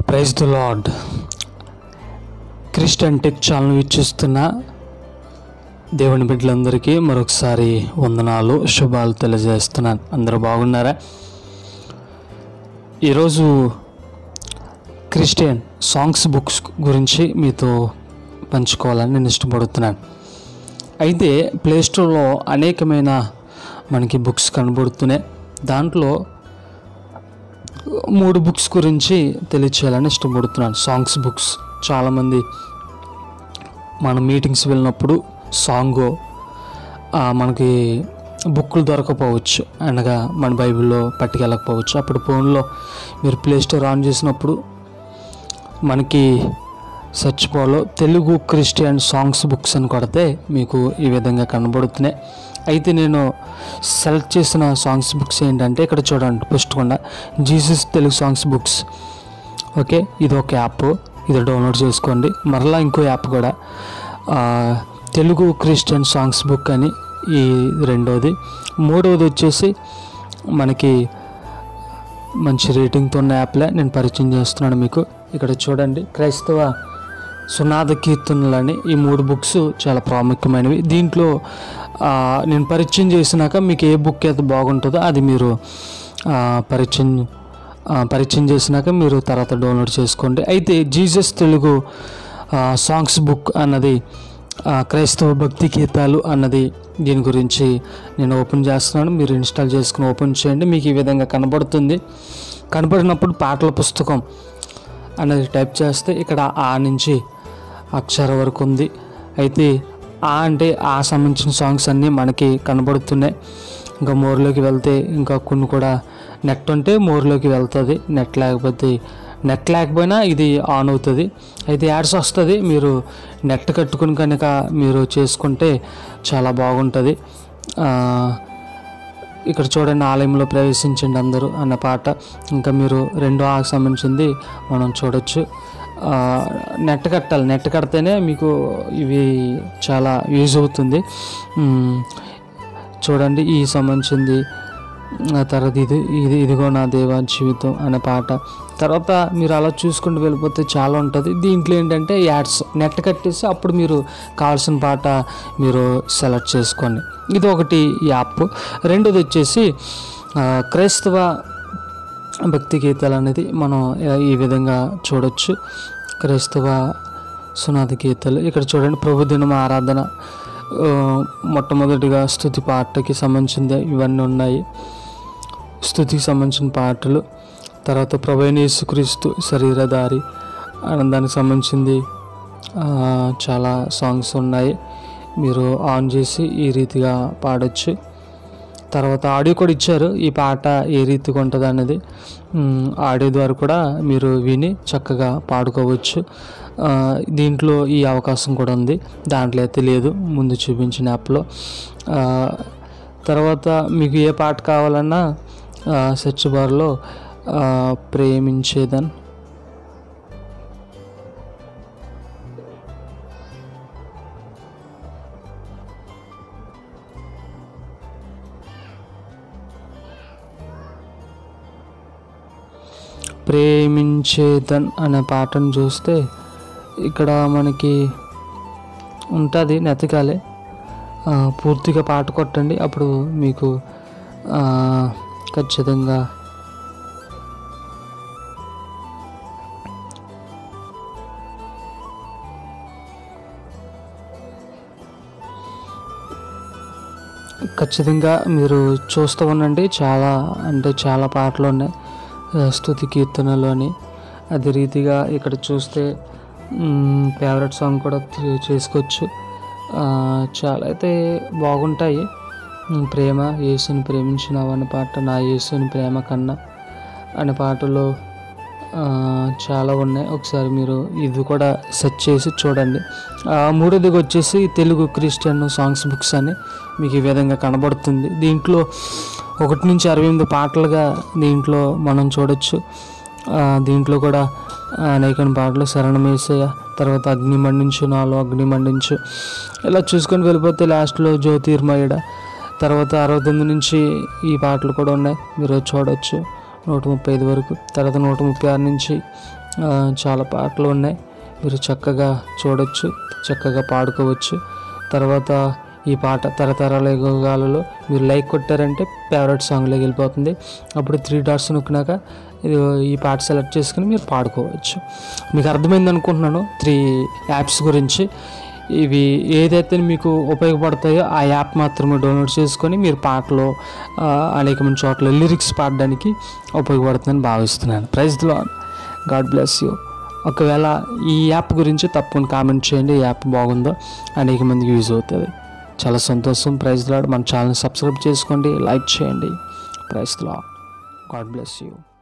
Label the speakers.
Speaker 1: Praise the lord. Christian tech channel వీక్షిస్తున్న దేవుని బిడ్డలందరికీ మరొకసారి వందనాలు, శుభాలు తెలియజేస్తున్నాను. అందరూ బాగున్నారా? ఈరోజు క్రిస్టియన్ సాంగ్స్ బుక్స్ గురించి మీతో పంచుకోవాలని నేను ఇష్టపడుతున్నాను. అయితే ప్లేస్టోర్లో అనేకమైన మనకి బుక్స్ కనబడుతున్నాయి. దాంట్లో 3 బుక్స్ గురించి తెలియచేయాలని ఇష్టపడుతున్నాను. Songs books. చాలామంది మన మీటింగ్స్ వెళ్ళినప్పుడు సాంగ్ మనకి బుక్లు దొరకపోవచ్చు, అనగా మన బైబిల్లో పట్టుకెళ్ళకపోవచ్చు. అప్పుడు ఫోన్లో మీరు ప్లేస్టోర్ ఆన్ చేసినప్పుడు మనకి సెర్చ్ బార్లో తెలుగు క్రిస్టియన్ సాంగ్స్ బుక్స్ అని కొడితే మీకు ఈ విధంగా కనబడుతున్నాయి. అయితే నేను సెలెక్ట్ చేసిన సాంగ్స్ బుక్స్ ఏంటంటే ఇక్కడ చూడండి, పుస్తకుండా Jesus Telugu songs books. Okay, ఇది ఒక యాప్, ఇది డౌన్లోడ్ చేసుకోండి. మరలా ఇంకో యాప్ కూడా తెలుగు క్రిస్టియన్ సాంగ్స్ బుక్ అని, ఈ రెండోది. మూడవది వచ్చేసి మనకి మంచి రేటింగ్తో ఉన్న యాప్లే నేను పరిచయం చేస్తున్నాను మీకు. ఇక్కడ చూడండి, క్రైస్తవ సునాద కీర్తనలని, ఈ 3 బుక్స్ చాలా ప్రాముఖ్యమైనవి. దీంట్లో నేను పరిచయం చేసినాక మీకు ఏ బుక్ అయితే బాగుంటుందో అది మీరు పరిచయం చేసినాక మీరు తర్వాత డౌన్లోడ్ చేసుకోండి. అయితే జీసస్ తెలుగు సాంగ్స్ బుక్ అన్నది క్రైస్తవ భక్తి గీతాలు అన్నది, దీని గురించి నేను ఓపెన్ చేస్తున్నాను. మీరు ఇన్స్టాల్ చేసుకుని ఓపెన్ చేయండి. మీకు ఈ విధంగా కనబడుతుంది. కనబడినప్పుడు పాటల పుస్తకం అన్నది టైప్ చేస్తే ఇక్కడ ఆ నుంచి అక్షరం వరకు ఉంది. అయితే అంటే సంబంధించిన సాంగ్స్ అన్నీ మనకి కనబడుతున్నాయి. ఇంకా మోర్లోకి వెళ్తే ఇంకా కొన్ని కూడా నెట్ ఉంటే మోర్లోకి వెళ్తుంది, నెట్ లేకపోయినా ఇది ఆన్ అవుతుంది. అయితే యాడ్స్ వస్తుంది. మీరు నెట్ కట్టుకుని కనుక మీరు చేసుకుంటే చాలా బాగుంటుంది. ఇక్కడ చూడండి, ఆలయంలో ప్రవేశించండి అందరూ అన్న పాట. ఇంకా మీరు రెండో సంబంధించింది మనం చూడొచ్చు. నెట్ కట్టాలి, నెట్ కడితేనే మీకు ఇవి చాలా యూజ్ అవుతుంది. చూడండి, ఈ సంబంధించింది. తర్వాత ఇదిగో నా దేవా జీవితం అనే పాట. తర్వాత మీరు అలా చూసుకుంటూ వెళ్ళిపోతే చాలా ఉంటుంది. దీంట్లో ఏంటంటే యాడ్స్, నెట్ కట్టేసి అప్పుడు మీరు కావాల్సిన పాట మీరు సెలెక్ట్ చేసుకోండి. ఇది ఒకటి యాప్. రెండోది వచ్చేసి క్రైస్తవ భక్తి గీతాలు అనేది మనం ఈ విధంగా చూడొచ్చు. క్రైస్తవ సునాద గీతాలు. ఇక్కడ చూడండి, ప్రభుదినం ఆరాధన, మొట్టమొదటిగా స్తుతి పాటకి సంబంధించింది ఇవన్నీ ఉన్నాయి. స్తుతికి సంబంధించిన పాటలు. తర్వాత ప్రభువైన యేసుక్రీస్తు శరీరధారి దానికి సంబంధించింది చాలా సాంగ్స్ ఉన్నాయి. మీరు ఆన్ చేసి ఈ రీతిగా పాడొచ్చు. తర్వాత ఆడియో కూడా ఇచ్చారు, ఈ పాట ఏ రీతిగా ఉంటుంది అనేది. ఆడియో ద్వారా కూడా మీరు విని చక్కగా పాడుకోవచ్చు. దీంట్లో ఈ అవకాశం కూడా ఉంది, దాంట్లో అయితే లేదు ముందు చూపించిన యాప్లో. తర్వాత మీకు ఏ పాట కావాలన్నా సెర్చ్ బార్లో ప్రేమించేదన్, ప్రేమించేదన్ అనే పాటను చూస్తే ఇక్కడ మనకి ఉంటుంది. నెతకాలే పూర్తిగా పాట కొట్టండి, అప్పుడు మీకు ఖచ్చితంగా మీరు చూస్తూ ఉండండి. చాలా పాటలు ఉన్నాయి స్తుతి కీర్తనలు అని. అదే రీతిగా ఇక్కడ చూస్తే ఫేవరెట్ సాంగ్ కూడా చేసుకోవచ్చు. చాలా అయితే బాగుంటాయి. ప్రేమ, యేసుని ప్రేమించినావు అనే పాట, నా యేసుని ప్రేమ కన్నా అనే పాటలు చాలా ఉన్నాయి. ఒకసారి మీరు ఇది కూడా సెర్చ్ చేసి చూడండి. మూడోదిగా వచ్చేసి తెలుగు క్రిస్టియన్ సాంగ్స్ బుక్స్ అని మీకు ఈ విధంగా కనబడుతుంది. దీంట్లో 1 నుంచి 68 పాటలుగా దీంట్లో మనం చూడొచ్చు. దీంట్లో కూడా అనేక పాటలు, శరణమేసయ్య, తర్వాత అగ్ని మండించు, నాలో అగ్ని మండించు, ఇలా చూసుకొని వెళ్ళిపోతే లాస్ట్లో జ్యోతిర్మయుడ, తర్వాత 69 నుంచి ఈ పాటలు కూడా ఉన్నాయి, మీరు చూడవచ్చు. 135 వరకు. తర్వాత 136 నుంచి చాలా పాటలు ఉన్నాయి, మీరు చక్కగా చూడొచ్చు, చక్కగా పాడుకోవచ్చు. తర్వాత ఈ పాట తరతరాల యుగాలలో మీరు లైక్ కొట్టారంటే ఫేవరెట్ సాంగ్లోకి వెళ్ళిపోతుంది. అప్పుడు 3 డాట్స్ నొక్కినాక ఈ పాట సెలెక్ట్ చేసుకుని మీరు పాడుకోవచ్చు. మీకు అర్థమైంది అనుకుంటున్నాను 3 యాప్స్ గురించి. ఇవి ఏదైతే మీకు ఉపయోగపడతాయో ఆ యాప్ మాత్రమే డౌన్లోడ్ చేసుకొని మీరు పాటలో అనేకమైన చోట్ల లిరిక్స్ పాడడానికి ఉపయోగపడుతుందని భావిస్తున్నాను. Praise the lord, god bless you. ఒకవేళ ఈ యాప్ గురించి తప్పకుండా కామెంట్ చేయండి, ఈ యాప్ బాగుందో, అనేక మందికి యూజ్ అవుతుంది. చాలా సంతోషం. Praise the lord. మన ఛానల్ సబ్స్క్రైబ్ చేసుకోండి, లైక్ చేయండి. Praise the lord, god bless you.